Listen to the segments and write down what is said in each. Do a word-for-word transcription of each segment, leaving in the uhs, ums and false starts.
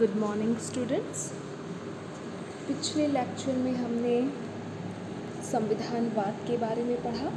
Good morning students. पिछले lecture में हमने संविधानवाद के बारे में पढ़ा।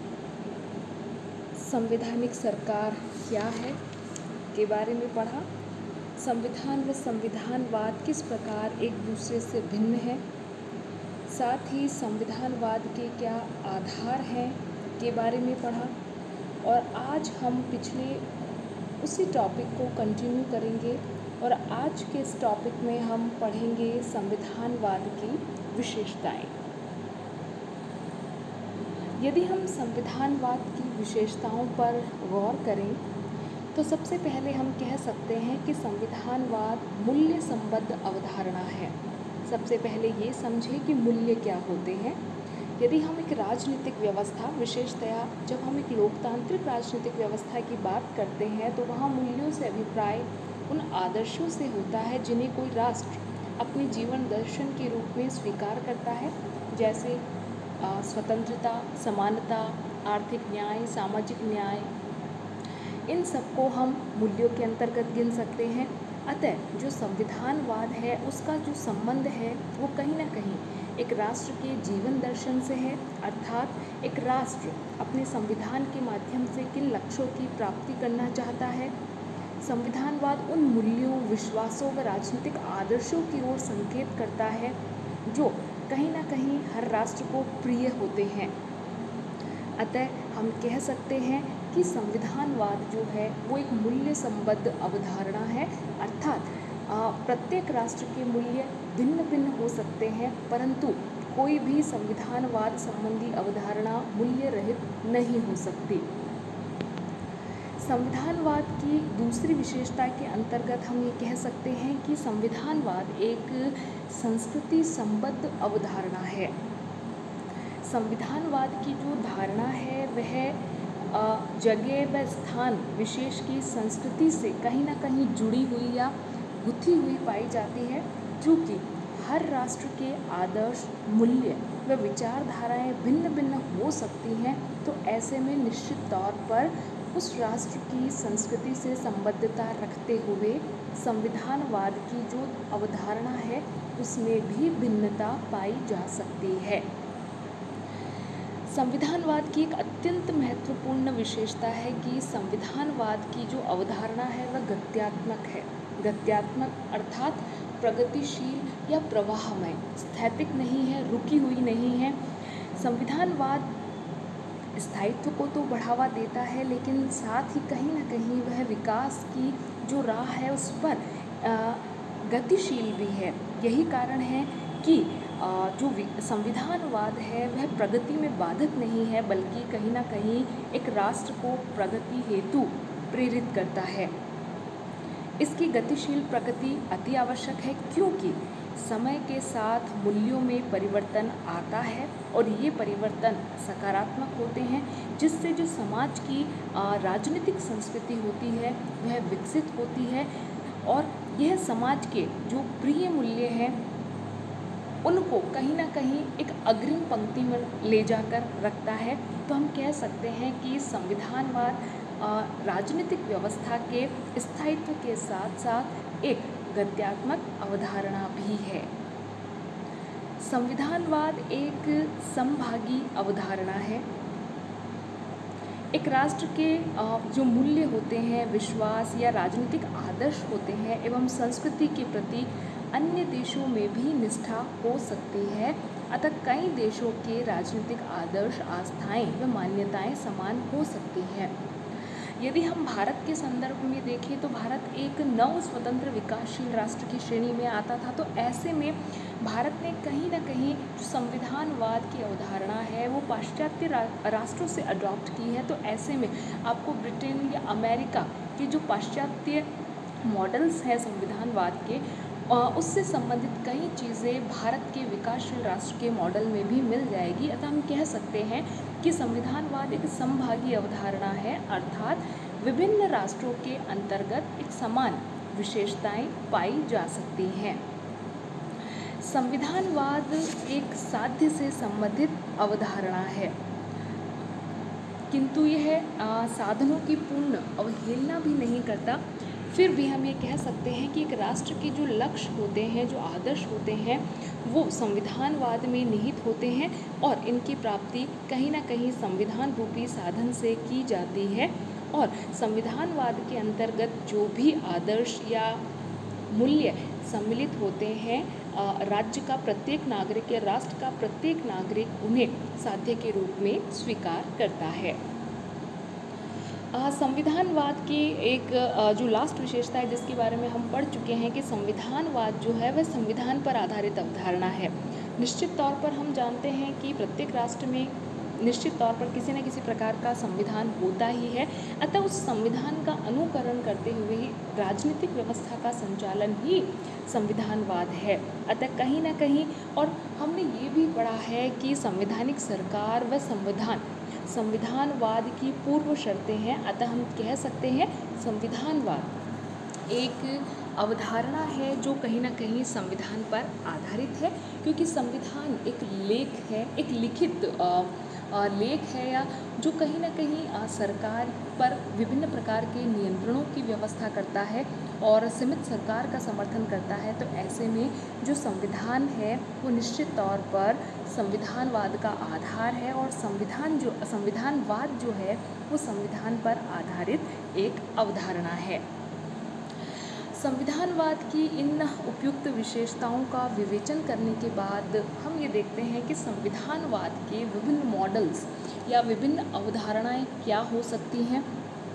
संवैधानिक सरकार क्या है के बारे में पढ़ा। संविधान व संविधानवाद किस प्रकार एक दूसरे से भिन्न है, साथ ही संविधानवाद के क्या आधार हैं के बारे में पढ़ा। और आज हम पिछले उसी टॉपिक को कंटिन्यू करेंगे और आज के इस टॉपिक में हम पढ़ेंगे संविधानवाद की विशेषताएं। यदि हम संविधानवाद की विशेषताओं पर गौर करें तो सबसे पहले हम कह सकते हैं कि संविधानवाद मूल्य संबद्ध अवधारणा है। सबसे पहले ये समझें कि मूल्य क्या होते हैं। यदि हम एक राजनीतिक व्यवस्था, विशेषतया जब हम एक लोकतांत्रिक राजनीतिक व्यवस्था की बात करते हैं तो वहाँ मूल्यों से अभिप्राय उन आदर्शों से होता है जिन्हें कोई राष्ट्र अपने जीवन दर्शन के रूप में स्वीकार करता है, जैसे स्वतंत्रता, समानता, आर्थिक न्याय, सामाजिक न्याय। इन सबको हम मूल्यों के अंतर्गत गिन सकते हैं। अतः जो संविधानवाद है उसका जो संबंध है वो कहीं ना कहीं एक राष्ट्र के जीवन दर्शन से है, अर्थात एक राष्ट्र अपने संविधान के माध्यम से किन लक्ष्यों की प्राप्ति करना चाहता है। संविधानवाद उन मूल्यों, विश्वासों व राजनीतिक आदर्शों की ओर संकेत करता है जो कहीं ना कहीं हर राष्ट्र को प्रिय होते हैं। अतः हम कह सकते हैं कि संविधानवाद जो है वो एक मूल्य संबद्ध अवधारणा है, अर्थात प्रत्येक राष्ट्र के मूल्य भिन्न भिन्न हो सकते हैं, परंतु कोई भी संविधानवाद संबंधी अवधारणा मूल्य रहित नहीं हो सकती। संविधानवाद की दूसरी विशेषता के अंतर्गत हम ये कह सकते हैं कि संविधानवाद एक संस्कृति संबद्ध अवधारणा है। संविधानवाद की जो धारणा है वह जगह व स्थान विशेष की संस्कृति से कहीं ना कहीं जुड़ी हुई या गुथी हुई पाई जाती है। चूँकि हर राष्ट्र के आदर्श, मूल्य व विचारधाराएं भिन्न भिन्न हो सकती हैं, तो ऐसे में निश्चित तौर पर उस राष्ट्र की संस्कृति से संबद्धता रखते हुए संविधानवाद की जो अवधारणा है उसमें भी भिन्नता पाई जा सकती है। संविधानवाद की एक अत्यंत महत्वपूर्ण विशेषता है कि संविधानवाद की जो अवधारणा है वह गत्यात्मक है। गत्यात्मक अर्थात प्रगतिशील या प्रवाहमय, स्थैतिक नहीं है, रुकी हुई नहीं है। संविधानवाद स्थायित्व को तो बढ़ावा देता है, लेकिन साथ ही कहीं ना कहीं वह विकास की जो राह है उस पर गतिशील भी है। यही कारण है कि जो संविधानवाद है वह प्रगति में बाधक नहीं है, बल्कि कहीं ना कहीं एक राष्ट्र को प्रगति हेतु प्रेरित करता है। इसकी गतिशील प्रगति अति आवश्यक है क्योंकि समय के साथ मूल्यों में परिवर्तन आता है और ये परिवर्तन सकारात्मक होते हैं, जिससे जो समाज की राजनीतिक संस्कृति होती है वह विकसित होती है और यह समाज के जो प्रिय मूल्य हैं उनको कहीं ना कहीं एक अग्रिम पंक्ति में ले जाकर रखता है। तो हम कह सकते हैं कि संविधानवाद राजनीतिक व्यवस्था के स्थायित्व के साथ साथ एक गत्यात्मक अवधारणा भी है। संविधानवाद एक समभागी अवधारणा है। एक राष्ट्र के जो मूल्य होते हैं, विश्वास या राजनीतिक आदर्श होते हैं एवं संस्कृति के प्रति अन्य देशों में भी निष्ठा हो सकती है। अतः कई देशों के राजनीतिक आदर्श, आस्थाएं व मान्यताएं समान हो सकती हैं। यदि हम भारत के संदर्भ में देखें तो भारत एक नव स्वतंत्र विकासशील राष्ट्र की श्रेणी में आता था। तो ऐसे में भारत ने कहीं ना कहीं जो संविधानवाद की अवधारणा है वो पाश्चात्य रा, राष्ट्रों से अडॉप्ट की है। तो ऐसे में आपको ब्रिटेन या अमेरिका के जो पाश्चात्य मॉडल्स हैं संविधानवाद के, उससे संबंधित कई चीज़ें भारत के विकासशील राष्ट्र के मॉडल में भी मिल जाएगी। अतः हम कह सकते हैं कि संविधानवाद एक समभागी अवधारणा है, अर्थात विभिन्न राष्ट्रों के अंतर्गत एक समान विशेषताएं पाई जा सकती हैं। संविधानवाद एक साध्य से संबंधित अवधारणा है, किंतु यह साधनों की पूर्ण अवहेलना भी नहीं करता। फिर भी हम ये कह सकते हैं कि एक राष्ट्र के जो लक्ष्य होते हैं, जो आदर्श होते हैं, वो संविधानवाद में निहित होते हैं और इनकी प्राप्ति कहीं ना कहीं संविधान रूपी साधन से की जाती है। और संविधानवाद के अंतर्गत जो भी आदर्श या मूल्य सम्मिलित होते हैं, राज्य का प्रत्येक नागरिक या राष्ट्र का प्रत्येक नागरिक उन्हें साध्य के रूप में स्वीकार करता है। संविधानवाद की एक जो लास्ट विशेषता है जिसके बारे में हम पढ़ चुके हैं कि संविधानवाद जो है वह संविधान पर आधारित अवधारणा है। निश्चित तौर पर हम जानते हैं कि प्रत्येक राष्ट्र में निश्चित तौर पर किसी न किसी प्रकार का संविधान होता ही है, अतः उस संविधान का अनुकरण करते हुए ही राजनीतिक व्यवस्था का संचालन ही संविधानवाद है। अतः कहीं ना कहीं, और हमने ये भी पढ़ा है कि संवैधानिक सरकार व संविधान संविधानवाद की पूर्व शर्तें हैं। अतः हम कह सकते हैं संविधानवाद एक अवधारणा है जो कहीं ना कहीं संविधान पर आधारित है, क्योंकि संविधान एक लेख है, एक लिखित आ, लेख है या जो कहीं ना कहीं आ, सरकार पर विभिन्न प्रकार के नियंत्रणों की व्यवस्था करता है और सीमित सरकार का समर्थन करता है। तो ऐसे में जो संविधान है वो निश्चित तौर पर संविधानवाद का आधार है और संविधान जो संविधानवाद जो है वो संविधान पर आधारित एक अवधारणा है। संविधानवाद की इन उपयुक्त विशेषताओं का विवेचन करने के बाद हम ये देखते हैं कि संविधानवाद के विभिन्न मॉडल्स या विभिन्न अवधारणाएं क्या हो सकती हैं।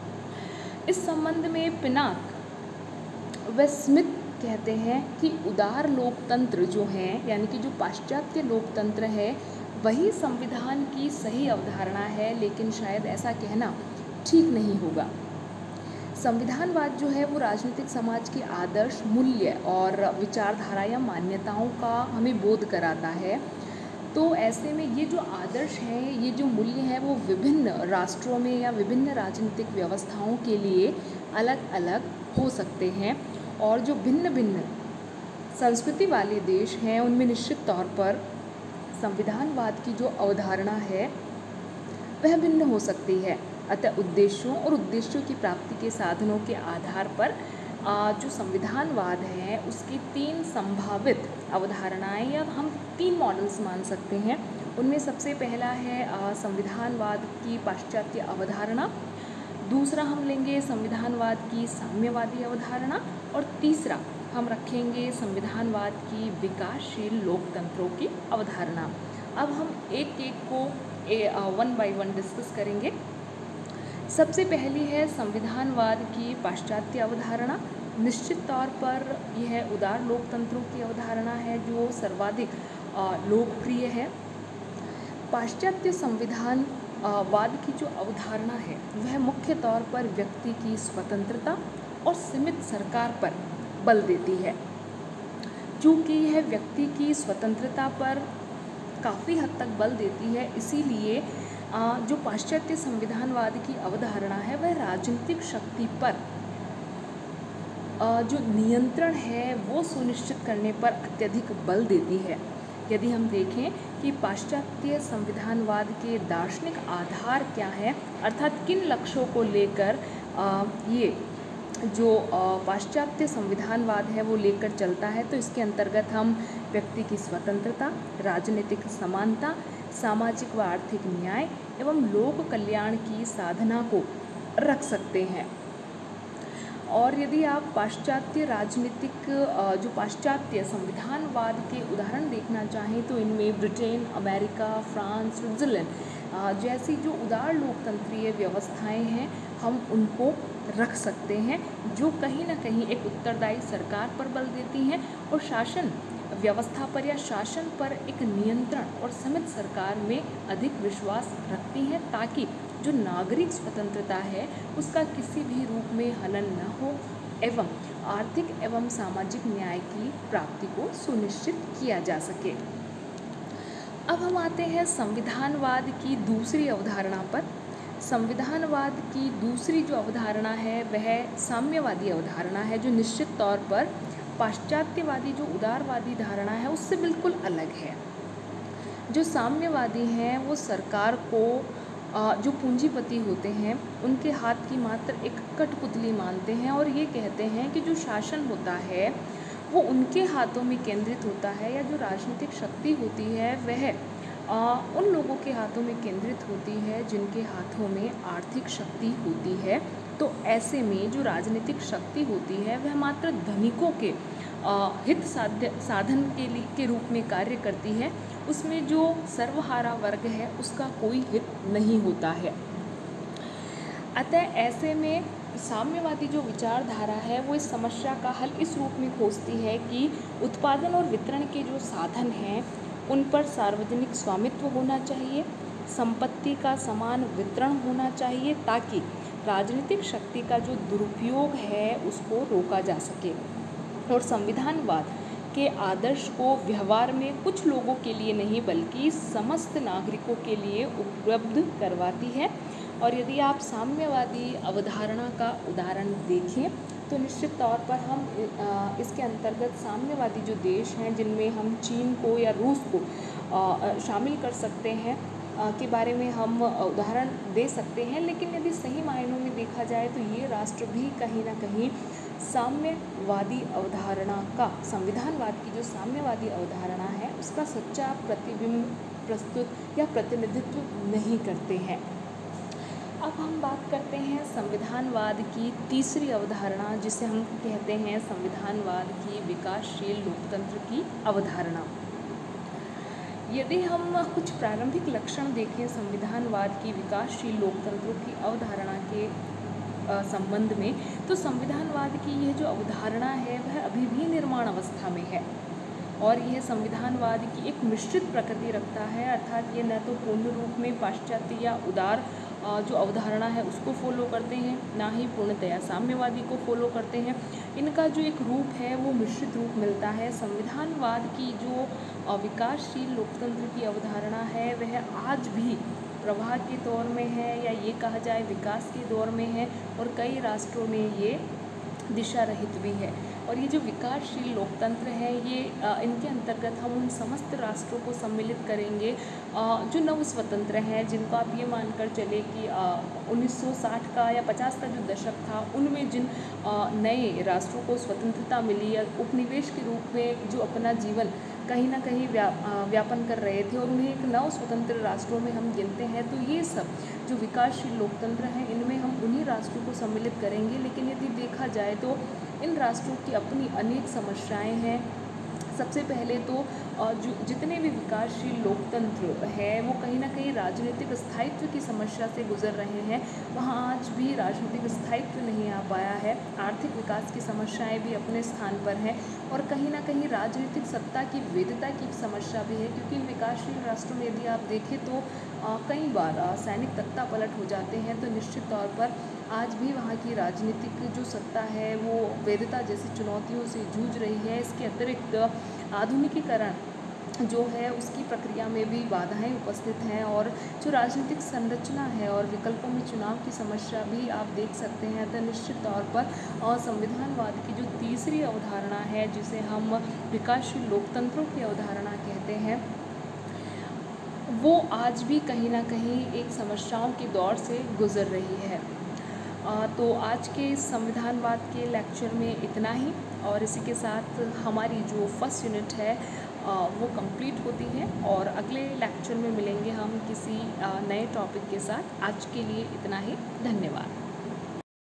इस संबंध में पिनाक व स्मिथ कहते हैं कि उदार लोकतंत्र जो है, यानी कि जो पाश्चात्य लोकतंत्र है, वही संविधान की सही अवधारणा है, लेकिन शायद ऐसा कहना ठीक नहीं होगा। संविधानवाद जो है वो राजनीतिक समाज के आदर्श, मूल्य और विचारधारा या मान्यताओं का हमें बोध कराता है। तो ऐसे में ये जो आदर्श हैं, ये जो मूल्य हैं, वो विभिन्न राष्ट्रों में या विभिन्न राजनीतिक व्यवस्थाओं के लिए अलग अलग हो सकते हैं और जो भिन्न भिन्न संस्कृति वाले देश हैं उनमें निश्चित तौर पर संविधानवाद की जो अवधारणा है वह भिन्न हो सकती है। अतः उद्देश्यों और उद्देश्यों की प्राप्ति के साधनों के आधार पर जो संविधानवाद है उसकी तीन संभावित अवधारणाएं या हम तीन मॉडल्स मान सकते हैं। उनमें सबसे पहला है संविधानवाद की पाश्चात्य अवधारणा, दूसरा हम लेंगे संविधानवाद की साम्यवादी अवधारणा और तीसरा हम रखेंगे संविधानवाद की विकासशील लोकतंत्रों की अवधारणा। अब हम एक एक को वन बाय वन डिस्कस करेंगे। सबसे पहली है संविधानवाद की पाश्चात्य अवधारणा। निश्चित तौर पर यह उदार लोकतंत्रों की अवधारणा है जो सर्वाधिक लोकप्रिय है। पाश्चात्य संविधान वाद की जो अवधारणा है वह मुख्य तौर पर व्यक्ति की स्वतंत्रता और सीमित सरकार पर बल देती है। चूँकि यह व्यक्ति की स्वतंत्रता पर काफ़ी हद तक बल देती है, इसीलिए जो पाश्चात्य संविधानवाद की अवधारणा है वह राजनीतिक शक्ति पर जो नियंत्रण है वो सुनिश्चित करने पर अत्यधिक बल देती है। यदि हम देखें कि पाश्चात्य संविधानवाद के दार्शनिक आधार क्या है, अर्थात किन लक्ष्यों को लेकर ये जो पाश्चात्य संविधानवाद है वो लेकर चलता है, तो इसके अंतर्गत हम व्यक्ति की स्वतंत्रता, राजनीतिक समानता, सामाजिक व आर्थिक न्याय एवं लोक कल्याण की साधना को रख सकते हैं। और यदि आप पाश्चात्य राजनीतिक जो पाश्चात्य संविधानवाद के उदाहरण देखना चाहें तो इनमें ब्रिटेन, अमेरिका, फ्रांस, स्विट्ज़रलैंड जैसी जो उदार लोकतंत्रीय व्यवस्थाएं हैं हम उनको रख सकते हैं, जो कहीं ना कहीं एक उत्तरदायी सरकार पर बल देती हैं और शासन व्यवस्था पर या शासन पर एक नियंत्रण और सीमित सरकार में अधिक विश्वास रखती हैं, ताकि जो नागरिक स्वतंत्रता है उसका किसी भी रूप में हनन न हो एवं आर्थिक एवं सामाजिक न्याय की प्राप्ति को सुनिश्चित किया जा सके। अब हम आते हैं संविधानवाद की दूसरी अवधारणा पर। संविधानवाद की दूसरी जो अवधारणा है वह साम्यवादी अवधारणा है, जो निश्चित तौर पर पाश्चात्यवादी जो उदारवादी धारणा है उससे बिल्कुल अलग है। जो साम्यवादी हैं वो सरकार को अ, जो पूंजीपति होते हैं उनके हाथ की मात्र एक कठपुतली मानते हैं और ये कहते हैं कि जो शासन होता है वो उनके हाथों में केंद्रित होता है, या जो राजनीतिक शक्ति होती है वह अ, उन लोगों के हाथों में केंद्रित होती है जिनके हाथों में आर्थिक शक्ति होती है। तो ऐसे में जो राजनीतिक शक्ति होती है वह मात्र धनिकों के अ, हित साध्य साधन के लिए के रूप में कार्य करती है, उसमें जो सर्वहारा वर्ग है उसका कोई हित नहीं होता है। अतः ऐसे में साम्यवादी जो विचारधारा है वो इस समस्या का हल इस रूप में खोजती है कि उत्पादन और वितरण के जो साधन हैं उन पर सार्वजनिक स्वामित्व होना चाहिए, संपत्ति का समान वितरण होना चाहिए ताकि राजनीतिक शक्ति का जो दुरुपयोग है उसको रोका जा सके। और संविधानवाद के आदर्श को व्यवहार में कुछ लोगों के लिए नहीं बल्कि समस्त नागरिकों के लिए उपलब्ध करवाती है। और यदि आप साम्यवादी अवधारणा का उदाहरण देखें तो निश्चित तौर पर हम इसके अंतर्गत साम्यवादी जो देश हैं जिनमें हम चीन को या रूस को शामिल कर सकते हैं के बारे में हम उदाहरण दे सकते हैं। लेकिन यदि सही मायनों में देखा जाए तो ये राष्ट्र भी कहीं ना कहीं साम्यवादी अवधारणा का, संविधानवाद की जो साम्यवादी अवधारणा है उसका सच्चा प्रतिबिंब प्रस्तुत या प्रतिनिधित्व नहीं करते हैं। अब हम बात करते हैं संविधानवाद की तीसरी अवधारणा जिसे हम कहते हैं संविधानवाद की विकासशील लोकतंत्र की अवधारणा। यदि हम कुछ प्रारंभिक लक्षण देखें संविधानवाद की विकासशील लोकतंत्रों की अवधारणा के संबंध में, तो संविधानवाद की यह जो अवधारणा है वह अभी भी निर्माण अवस्था में है और यह संविधानवाद की एक मिश्रित प्रकृति रखता है, अर्थात ये न तो पूर्ण रूप में पाश्चात्य या उदार जो अवधारणा है उसको फॉलो करते हैं, ना ही पूर्णतया साम्यवादी को फॉलो करते हैं। इनका जो एक रूप है वो मिश्रित रूप मिलता है। संविधानवाद की जो विकासशील लोकतंत्र की अवधारणा है वह आज भी प्रवाह के दौर में है, या ये कहा जाए विकास के दौर में है, और कई राष्ट्रों में ये दिशा रहित भी है। और ये जो विकासशील लोकतंत्र है ये इनके अंतर्गत हम उन समस्त राष्ट्रों को सम्मिलित करेंगे जो नव स्वतंत्र हैं, जिनको आप ये मानकर चले कि उन्नीस सौ साठ का या पचास का जो दशक था उनमें जिन नए राष्ट्रों को स्वतंत्रता मिली या उपनिवेश के रूप में जो अपना जीवन कहीं ना कहीं व्या व्यापन कर रहे थे और उन्हें एक नव स्वतंत्र राष्ट्रों में हम गिनते हैं, तो ये सब जो विकासशील लोकतंत्र हैं इनमें हम उन्हीं राष्ट्रों को सम्मिलित करेंगे। लेकिन यदि देखा जाए तो इन राष्ट्रों की अपनी अनेक समस्याएं हैं। सबसे पहले तो जो जितने भी विकासशील लोकतंत्र है वो कहीं ना कहीं राजनीतिक स्थायित्व की समस्या से गुजर रहे हैं, वहाँ आज भी राजनीतिक स्थायित्व नहीं आ पाया है। आर्थिक विकास की समस्याएं भी अपने स्थान पर हैं और कहीं ना कहीं राजनीतिक सत्ता की वैधता की समस्या भी है, क्योंकि इन विकासशील राष्ट्रों में यदि आप देखें तो आ, कई बार आ, सैनिक तख्ता पलट हो जाते हैं, तो निश्चित तौर पर आज भी वहाँ की राजनीतिक जो सत्ता है वो वैधता जैसी चुनौतियों से जूझ रही है। इसके अतिरिक्त आधुनिकीकरण जो है उसकी प्रक्रिया में भी बाधाएं उपस्थित हैं और जो राजनीतिक संरचना है और विकल्पों में चुनाव की समस्या भी आप देख सकते हैं। तो निश्चित तौर पर और संविधानवाद की जो तीसरी अवधारणा है जिसे हम विकासशील लोकतंत्रों की अवधारणा कहते हैं, वो आज भी कहीं ना कहीं एक समस्याओं के दौर से गुजर रही है। आ, तो आज के संविधानवाद के लेक्चर में इतना ही, और इसी के साथ हमारी जो फर्स्ट यूनिट है आ, वो कंप्लीट होती है और अगले लेक्चर में मिलेंगे हम किसी आ, नए टॉपिक के साथ। आज के लिए इतना ही, धन्यवाद।